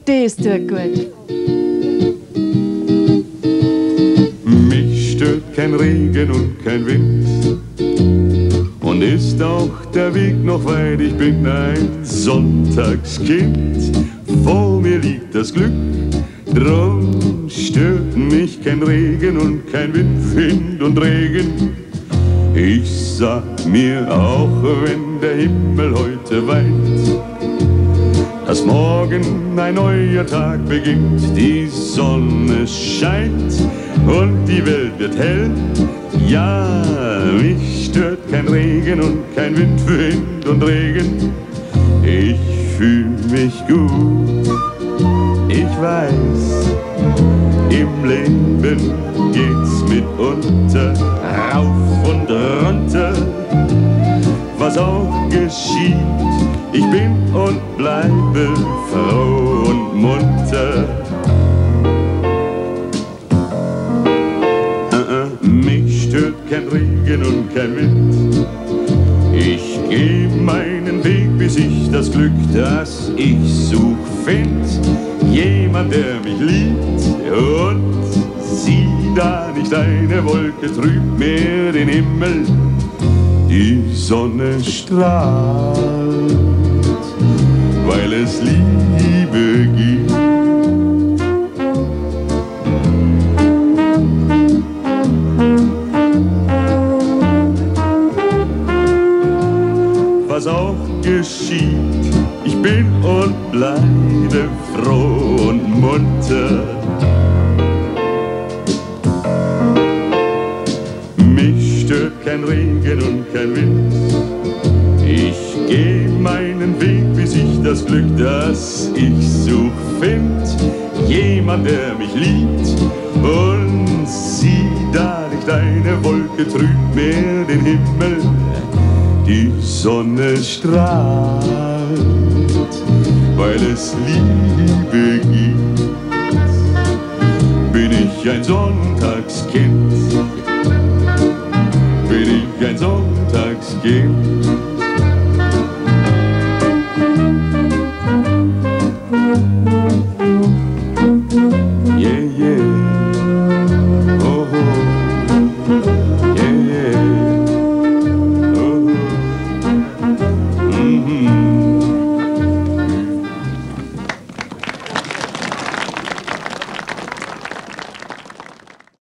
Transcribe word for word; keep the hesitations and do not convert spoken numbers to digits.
Das tut gut. Mich stört kein Regen und kein Wind. Und ist auch der Weg noch weit, ich bin ein Sonntagskind. Vor mir liegt das Glück, drum stört mich kein Regen und kein Wind, Wind und Regen. Ich sag mir auch, wenn der Himmel heute weint, dass morgen ein neuer Tag beginnt, die Sonne scheint und die Welt wird hell. Ja, mich stört kein Regen und kein Wind, Wind und Regen. Ich fühl mich gut, ich weiß, im Leben geht's mitunter rauf und runter. Was auch geschieht, ich bin und bleibe froh und munter. Mich stört kein Regen und kein Wind. Ich geh meinen Weg, bis ich das Glück, das ich such, find. Jemand, der mich liebt und sieh da nicht eine Wolke trübt mehr den Himmel. Die Sonne strahlt, weil es Liebe gibt. Was auch geschieht, ich bin und bleibe froh und munter. Mich stört kein Regen und kein Wind. Ich geh meinen Weg, bis ich das Glück, das ich such, find. Jemand, der mich liebt und sieh da nicht eine Wolke trübt mehr den Himmel. Die Sonne strahlt, weil es Liebe gibt. Bin ich ein Sonntagskind, bin ich ein Sonntagskind.